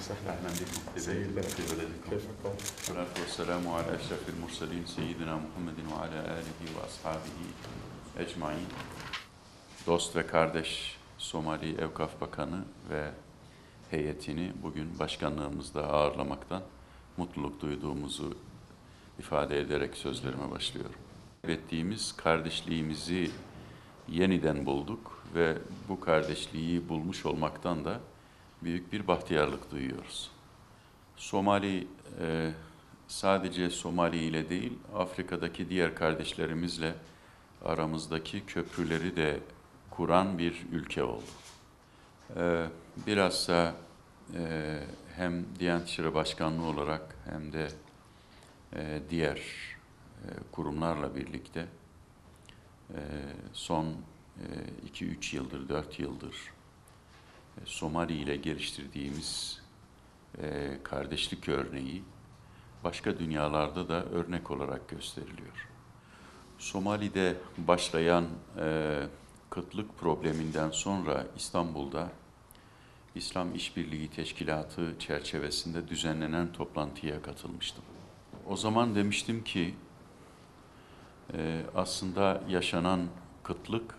وسهلا. أهلا بكم. سيدنا في بلدكم. كيفكم؟ والصلاة والسلام على أشرف المرسلين سيدنا محمد وعلى آله ve ashabihi ecmaîn. Dost ve kardeş Somali Evkaf Bakanı ve heyetini bugün başkanlığımızda ağırlamaktan mutluluk duyduğumuzu ifade ederek sözlerime başlıyorum. Kaybettiğimiz kardeşliğimizi yeniden bulduk ve bu kardeşliği bulmuş olmaktan da büyük bir bahtiyarlık duyuyoruz. Somali sadece Somali ile değil, Afrika'daki diğer kardeşlerimizle aramızdaki köprüleri de kuran bir ülke oldu. Bilhassa hem Diyanet İşleri Başkanlığı olarak hem de diğer kurumlarla birlikte son 2-3 yıldır, 4 yıldır Somali ile geliştirdiğimiz kardeşlik örneği başka dünyalarda da örnek olarak gösteriliyor. Somali'de başlayan kıtlık probleminden sonra İstanbul'da İslam İşbirliği Teşkilatı çerçevesinde düzenlenen toplantıya katılmıştım. O zaman demiştim ki aslında yaşanan kıtlık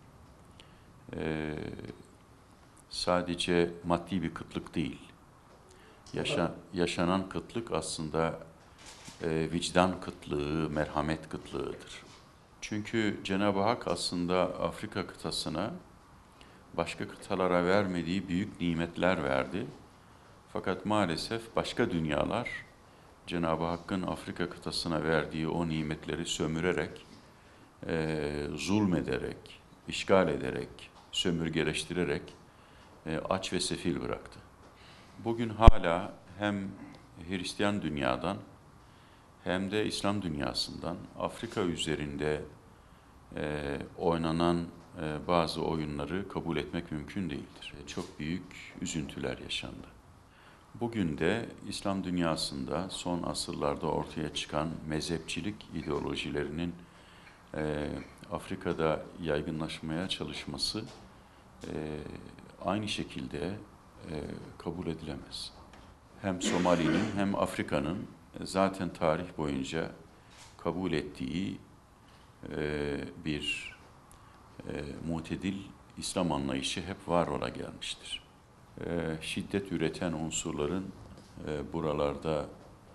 sadece maddi bir kıtlık değil. Yaşanan kıtlık aslında vicdan kıtlığı, merhamet kıtlığıdır. Çünkü Cenab-ı Hak aslında Afrika kıtasına başka kıtalara vermediği büyük nimetler verdi. Fakat maalesef başka dünyalar Cenab-ı Hakk'ın Afrika kıtasına verdiği o nimetleri sömürerek, zulmederek, işgal ederek, sömürgeleştirerek aç ve sefil bıraktı. Bugün hala hem Hristiyan dünyadan hem de İslam dünyasından Afrika üzerinde oynanan bazı oyunları kabul etmek mümkün değildir. Çok büyük üzüntüler yaşandı. Bugün de İslam dünyasında son asırlarda ortaya çıkan mezhepçilik ideolojilerinin Afrika'da yaygınlaşmaya çalışması aynı şekilde kabul edilemez. Hem Somali'nin hem Afrika'nın zaten tarih boyunca kabul ettiği bir mutedil İslam anlayışı hep var ola gelmiştir. Şiddet üreten unsurların buralarda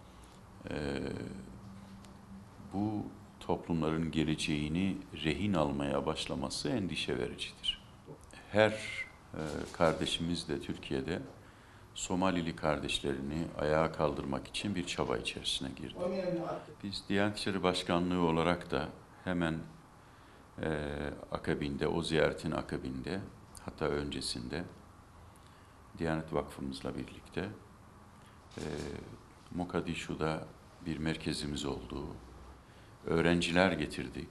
bu toplumların geleceğini rehin almaya başlaması endişe vericidir. Her kardeşimiz de Türkiye'de Somalili kardeşlerini ayağa kaldırmak için bir çaba içerisine girdi. Biz Diyanet İşleri Başkanlığı olarak da hemen akabinde, o ziyaretin akabinde, hatta öncesinde Diyanet Vakfımızla birlikte Mogadishu'da bir merkezimiz olduğu, öğrenciler getirdik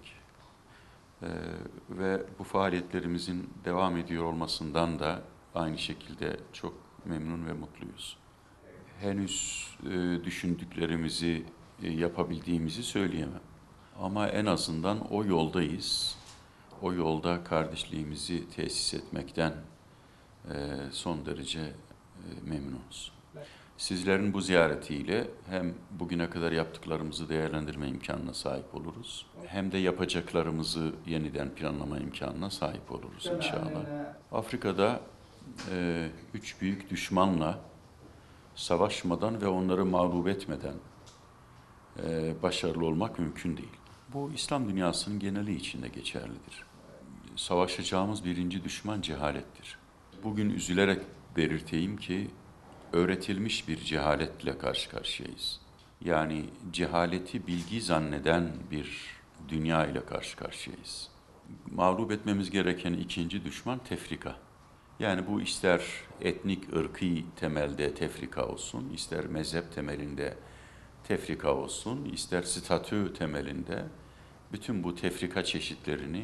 ve bu faaliyetlerimizin devam ediyor olmasından da aynı şekilde çok memnun ve mutluyuz. Henüz düşündüklerimizi yapabildiğimizi söyleyemem. Ama en azından o yoldayız. O yolda kardeşliğimizi tesis etmekten son derece memnunuz. Sizlerin bu ziyaretiyle hem bugüne kadar yaptıklarımızı değerlendirme imkanına sahip oluruz, hem de yapacaklarımızı yeniden planlama imkanına sahip oluruz inşallah. Afrika'da 3 büyük düşmanla savaşmadan ve onları mağlup etmeden başarılı olmak mümkün değil. Bu İslam dünyasının geneli içinde geçerlidir. Savaşacağımız birinci düşman cehalettir. Bugün üzülerek belirteyim ki öğretilmiş bir cehaletle karşı karşıyayız. Yani cehaleti bilgi zanneden bir dünya ile karşı karşıyayız. Mağlup etmemiz gereken ikinci düşman tefrika. Yani bu ister etnik, ırkî temelde tefrika olsun, ister mezhep temelinde tefrika olsun, ister statü temelinde bütün bu tefrika çeşitlerini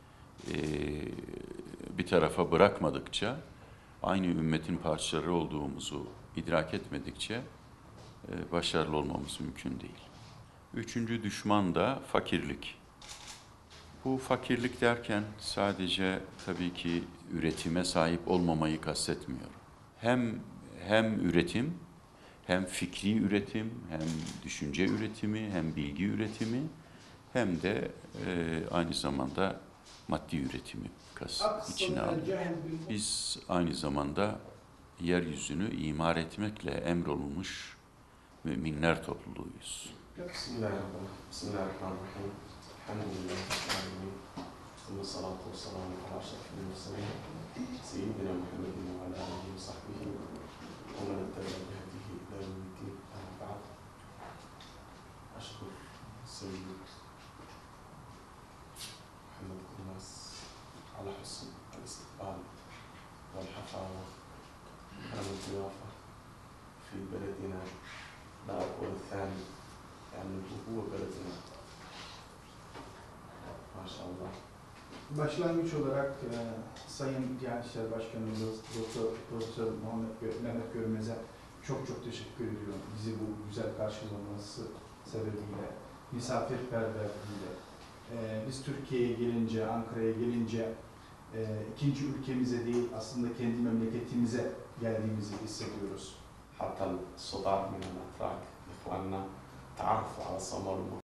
bir tarafa bırakmadıkça, aynı ümmetin parçaları olduğumuzu idrak etmedikçe başarılı olmamız mümkün değil. Üçüncü düşman da fakirlik. Bu fakirlik derken sadece tabii ki üretime sahip olmamayı kastetmiyorum. Hem hem üretim, hem fikri üretim, hem düşünce üretimi, hem bilgi üretimi, hem de aynı zamanda maddi üretimi içine alıyor. Biz aynı zamanda yeryüzünü imar etmekle emrolunmuş müminler topluluğuyuz. Bismillahirrahmanirrahim. Elhamdülillahi Rabbil alemin. Ve salatu ve selamu ala eşrefil murselin. Seyyidina Muhammedin ve ala alihi ve sahbihi. Ve men itteba'ahu bi hedihi ila yevmiddin. Amma ba'd. Eşkur Seyyid Muhammed Kurmas ala husn al-istiqbal wal-hafawa وكرم الضيافة في بلدنا. لا أقول الثاني يعني هو بلدنا. Maşallah. Başlangıç olarak Sayın Diyanet İşleri Başkanımız Profesör Mehmet Görmez'e çok teşekkür ediyorum. Bizi bu güzel karşılaması sebebiyle, misafirperverliğiyle. Biz Türkiye'ye gelince, Ankara'ya gelince ikinci ülkemize değil aslında kendi memleketimize geldiğimizi hissediyoruz. حتى الصداع من الأتراك إخواننا تعرفوا على صمر